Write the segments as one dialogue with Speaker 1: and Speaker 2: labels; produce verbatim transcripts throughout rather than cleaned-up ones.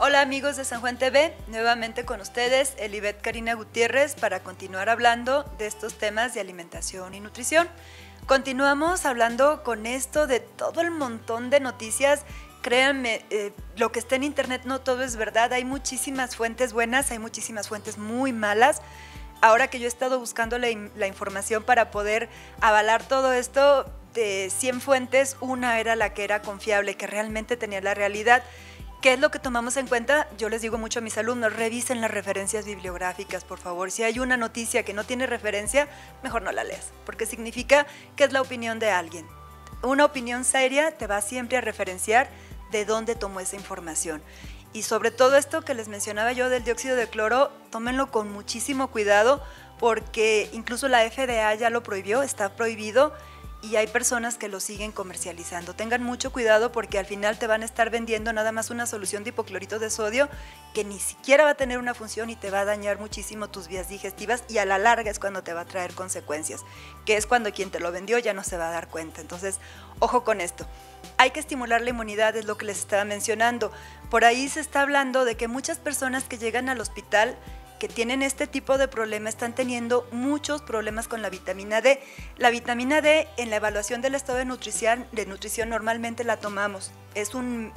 Speaker 1: Hola amigos de San Juan T V, nuevamente con ustedes Elibet Karina Gutiérrez para continuar hablando de estos temas de alimentación y nutrición. Continuamos hablando con esto de todo el montón de noticias. Créanme, eh, lo que está en internet no todo es verdad, hay muchísimas fuentes buenas, hay muchísimas fuentes muy malas. Ahora que yo he estado buscando la, la información para poder avalar todo esto, de cien fuentes, una era la que era confiable, que realmente tenía la realidad. ¿Qué es lo que tomamos en cuenta? Yo les digo mucho a mis alumnos, revisen las referencias bibliográficas, por favor. Si hay una noticia que no tiene referencia, mejor no la leas, porque significa que es la opinión de alguien. Una opinión seria te va siempre a referenciar de dónde tomó esa información. Y sobre todo esto que les mencionaba yo del dióxido de cloro, tómenlo con muchísimo cuidado, porque incluso la F D A ya lo prohibió, está prohibido, y hay personas que lo siguen comercializando. Tengan mucho cuidado porque al final te van a estar vendiendo nada más una solución de hipoclorito de sodio que ni siquiera va a tener una función y te va a dañar muchísimo tus vías digestivas, y a la larga es cuando te va a traer consecuencias, que es cuando quien te lo vendió ya no se va a dar cuenta. Entonces, ojo con esto. Hay que estimular la inmunidad, es lo que les estaba mencionando. Por ahí se está hablando de que muchas personas que llegan al hospital que tienen este tipo de problema están teniendo muchos problemas con la vitamina D. La vitamina D en la evaluación del estado de nutrición, de nutrición normalmente la tomamos. Es un,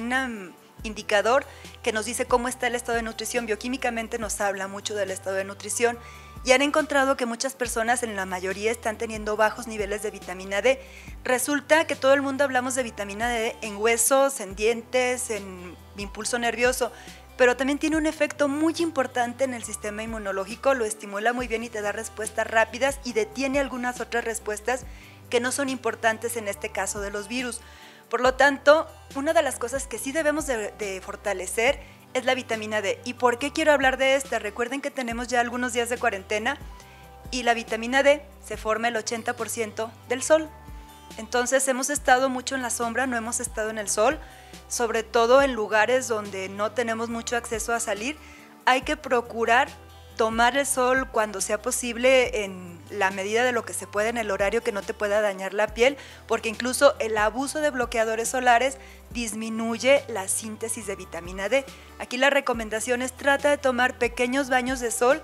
Speaker 1: un indicador que nos dice cómo está el estado de nutrición. Bioquímicamente nos habla mucho del estado de nutrición y han encontrado que muchas personas, en la mayoría, están teniendo bajos niveles de vitamina D. Resulta que todo el mundo hablamos de vitamina D en huesos, en dientes, en impulso nervioso, pero también tiene un efecto muy importante en el sistema inmunológico, lo estimula muy bien y te da respuestas rápidas y detiene algunas otras respuestas que no son importantes en este caso de los virus. Por lo tanto, una de las cosas que sí debemos de, de fortalecer es la vitamina D. ¿Y por qué quiero hablar de esta? Recuerden que tenemos ya algunos días de cuarentena y la vitamina D se forma el ochenta por ciento del sol. Entonces hemos estado mucho en la sombra, no hemos estado en el sol, sobre todo en lugares donde no tenemos mucho acceso a salir. Hay que procurar tomar el sol cuando sea posible, en la medida de lo que se puede, en el horario que no te pueda dañar la piel, porque incluso el abuso de bloqueadores solares disminuye la síntesis de vitamina D. Aquí la recomendación es: trata de tomar pequeños baños de sol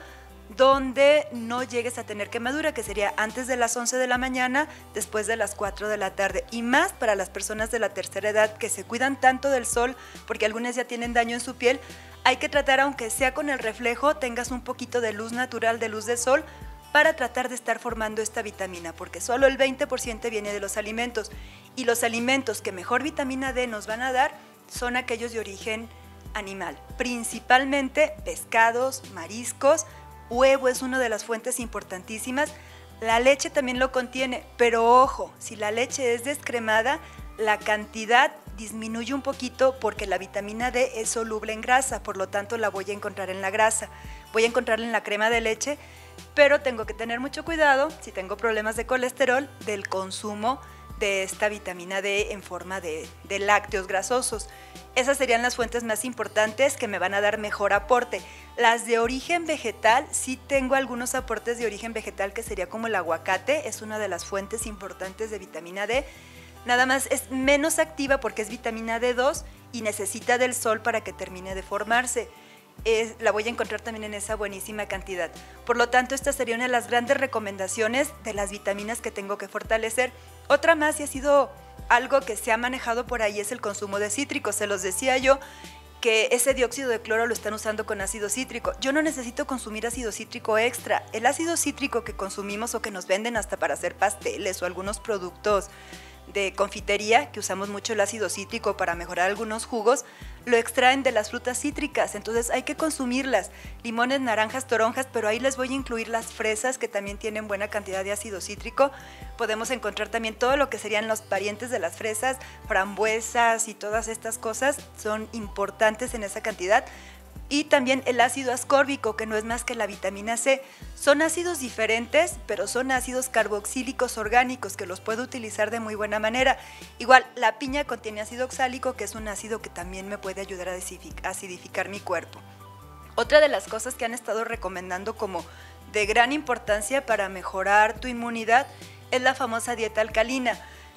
Speaker 1: donde no llegues a tener quemadura, que sería antes de las once de la mañana, después de las cuatro de la tarde, y más para las personas de la tercera edad que se cuidan tanto del sol, porque algunas ya tienen daño en su piel. Hay que tratar, aunque sea con el reflejo, tengas un poquito de luz natural, de luz de sol, para tratar de estar formando esta vitamina, porque solo el veinte por ciento viene de los alimentos, y los alimentos que mejor vitamina D nos van a dar son aquellos de origen animal, principalmente pescados, mariscos. Huevo es una de las fuentes importantísimas. La leche también lo contiene, pero ojo, si la leche es descremada, la cantidad disminuye un poquito porque la vitamina D es soluble en grasa, por lo tanto la voy a encontrar en la grasa. Voy a encontrarla en la crema de leche, pero tengo que tener mucho cuidado, si tengo problemas de colesterol, del consumo de esta vitamina D en forma de, de lácteos grasosos. Esas serían las fuentes más importantes que me van a dar mejor aporte. Las de origen vegetal, sí tengo algunos aportes de origen vegetal, que sería como el aguacate, es una de las fuentes importantes de vitamina D. Nada más es menos activa porque es vitamina D dos y necesita del sol para que termine de formarse. Es, la voy a encontrar también en esa buenísima cantidad. Por lo tanto, esta sería una de las grandes recomendaciones de las vitaminas que tengo que fortalecer. Otra más, y ha sido algo que se ha manejado por ahí, es el consumo de cítricos. Se los decía yo que ese dióxido de cloro lo están usando con ácido cítrico. Yo no necesito consumir ácido cítrico extra. El ácido cítrico que consumimos o que nos venden hasta para hacer pasteles o algunos productos de confitería, que usamos mucho el ácido cítrico para mejorar algunos jugos, lo extraen de las frutas cítricas, entonces hay que consumirlas, limones, naranjas, toronjas, pero ahí les voy a incluir las fresas, que también tienen buena cantidad de ácido cítrico. Podemos encontrar también todo lo que serían los parientes de las fresas, frambuesas y todas estas cosas son importantes en esa cantidad. Y también el ácido ascórbico, que no es más que la vitamina C. Son ácidos diferentes, pero son ácidos carboxílicos orgánicos que los puedo utilizar de muy buena manera. Igual, la piña contiene ácido oxálico, que es un ácido que también me puede ayudar a acidificar mi cuerpo. Otra de las cosas que han estado recomendando como de gran importancia para mejorar tu inmunidad es la famosa dieta alcalina.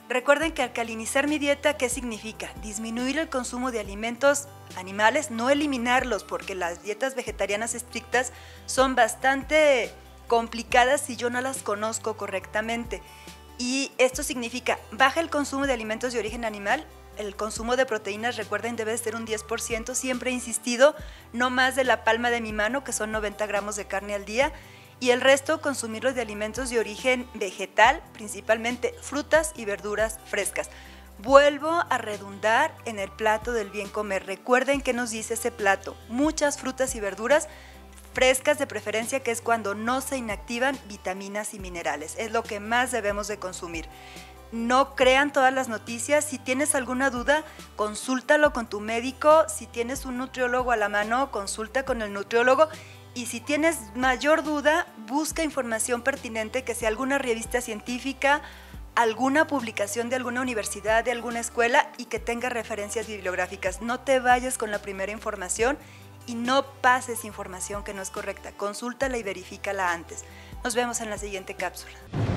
Speaker 1: Recuerden que alcalinizar mi dieta, ¿qué significa? Disminuir el consumo de alimentos animales, no eliminarlos, porque las dietas vegetarianas estrictas son bastante complicadas si yo no las conozco correctamente. Y esto significa, baja el consumo de alimentos de origen animal. El consumo de proteínas, recuerden, debe ser un diez por ciento, siempre he insistido, no más de la palma de mi mano, que son noventa gramos de carne al día, y el resto consumirlos de alimentos de origen vegetal, principalmente frutas y verduras frescas. Vuelvo a redundar en el plato del bien comer. Recuerden que nos dice ese plato, muchas frutas y verduras frescas de preferencia, que es cuando no se inactivan vitaminas y minerales. Es lo que más debemos de consumir. No crean todas las noticias. Si tienes alguna duda, consúltalo con tu médico. Si tienes un nutriólogo a la mano, consulta con el nutriólogo. Y si tienes mayor duda, busca información pertinente, que sea alguna revista científica, alguna publicación de alguna universidad, de alguna escuela, y que tenga referencias bibliográficas. No te vayas con la primera información y no pases información que no es correcta. Consúltala y verifícala antes. Nos vemos en la siguiente cápsula.